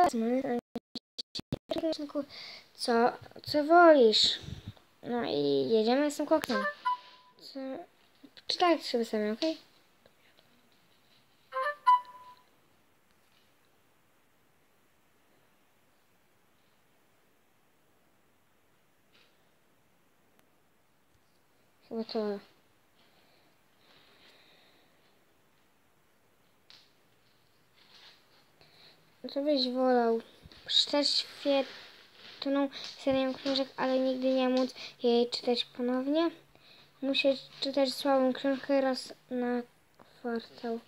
Co wolisz? No i jedziemy z tym koksem. Czytaj sobie sami, okej? Chyba to... Co byś wolał? Przeczytać świetną serię książek, ale nigdy nie móc jej czytać ponownie? Musisz czytać słabą książkę raz na kwartał.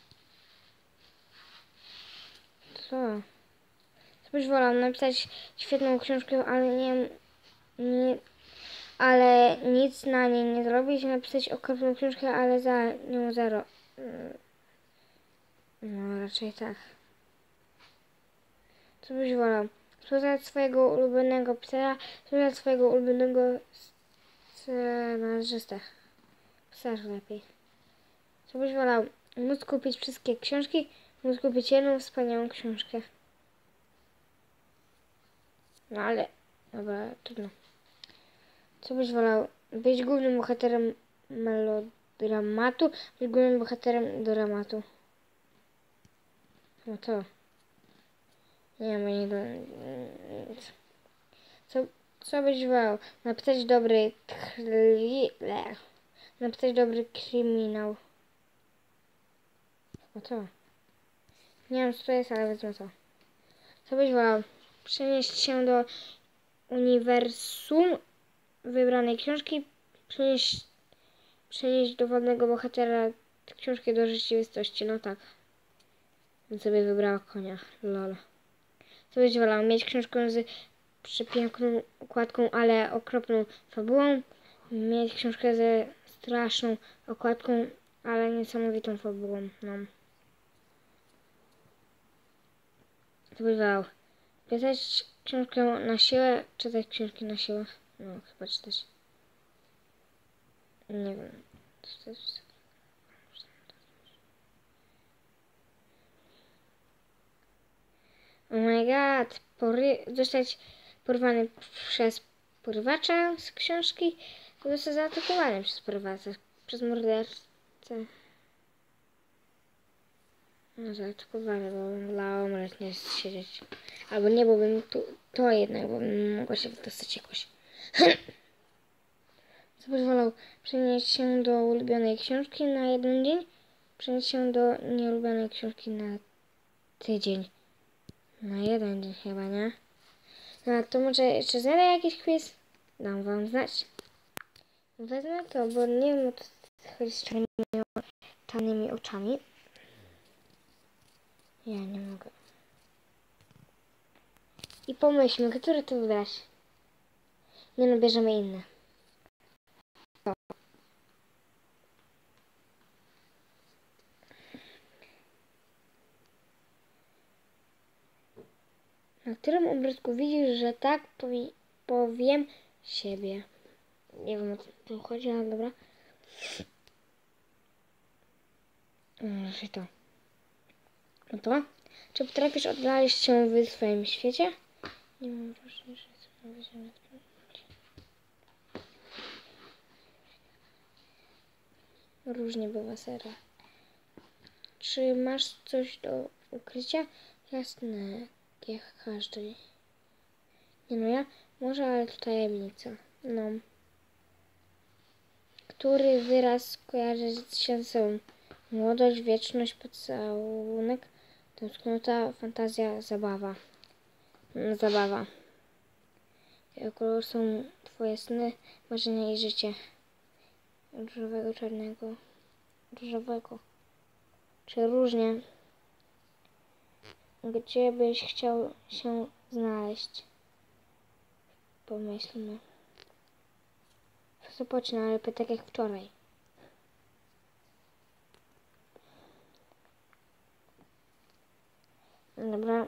Co? Co byś wolał? Napisać świetną książkę, ale nic na niej nie zrobić? Napisać okropną książkę, ale za nią zero. No, raczej tak. Co byś wolał? Słuchać swojego ulubionego pisarza, słuchać swojego ulubionego scenarzystę. Pisarz lepiej. Co byś wolał? Móc kupić wszystkie książki, móc kupić jedną wspaniałą książkę. No ale, dobra, trudno. Co byś wolał? Być głównym bohaterem melodramatu, być głównym bohaterem dramatu. No to. Nie ma nie do... Co byś wolał? Napisać dobry napisać dobry kryminał. No to. Nie wiem co to jest, ale wezmę to. Co byś wolał? Przenieść się do uniwersum wybranej książki, przenieść dowolnego bohatera książki do rzeczywistości. No tak. Bym sobie wybrała konia. Lol. Co byś wolał? Mieć książkę z przepiękną okładką, ale okropną fabułą? Mieć książkę ze straszną okładką, ale niesamowitą fabułą. No. Co byś wolał? Pisać książkę na siłę, czytać książki na siłę? No, chyba czytać. Nie wiem. Oh my god. Zostać porwany przez porwacza z książki, zostać zaatakowany przez porwacza, przez mordercę. No zaatakowany, bo wolałam raz nie siedzieć. Albo nie, bo bym to jednak, bo bym mogła się dostać jakoś. Co byś wolał? Przenieść się do ulubionej książki na jeden dzień? Przenieść się do nieulubionej książki na tydzień. Na jeden dzień chyba, nie? No to może jeszcze znajdę jakiś quiz? Dam wam znać. Wezmę to, bo nie wiem o co chodzi z czarnymi oczami. Ja nie mogę. I pomyślmy, które to wybrać. Nie no, bierzemy inne. Na którym obrazku widzisz, że tak powiem siebie? Nie wiem o co tu chodzi, ale dobra. Raczej to. No to? Czy potrafisz odnaleźć się w swoim świecie? Nie mam wrażenia, że jestem na różnie bywa, serio. Czy masz coś do ukrycia? Jasne, jak każdy. Nie no, ja może, ale to tajemnica. No. Który wyraz kojarzy się z sobą? Młodość, wieczność, pocałunek, tęsknota, fantazja, zabawa. Zabawa. Jakie kolor są twoje sny, marzenia i życie? Różowego, czarnego, różowego. Czy różnie? Gdzie byś chciał się znaleźć? Pomyślmy. Co pocznę, ale tak jak wczoraj. Dobra.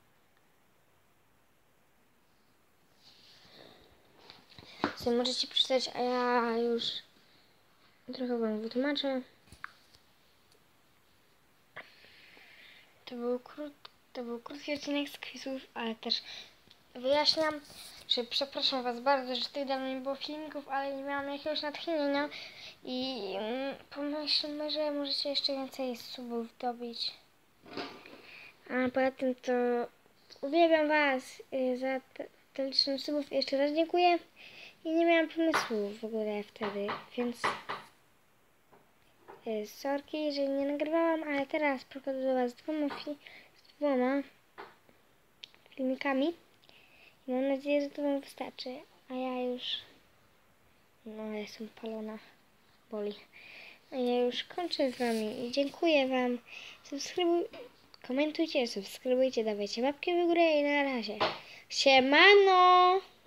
Co możecie przeczytać, a ja już trochę wam wytłumaczę. To był To był krótki odcinek z quizów, ale też wyjaśniam, że przepraszam Was bardzo, że tak dawno nie było filmików, ale nie miałam jakiegoś natchnienia i pomyślmy, że możecie jeszcze więcej subów dobić. A poza tym to uwielbiam Was za tę liczbę subów. Jeszcze raz dziękuję i nie miałam pomysłu w ogóle wtedy, więc sorki, że nie nagrywałam, ale teraz przychodzę do Was z dwoma filmikami i mam nadzieję, że to Wam wystarczy, a ja już jestem palona, boli, a ja już kończę z Wami i dziękuję Wam. Komentujcie, subskrybujcie, dawajcie łapki w górę i na razie. Siemano!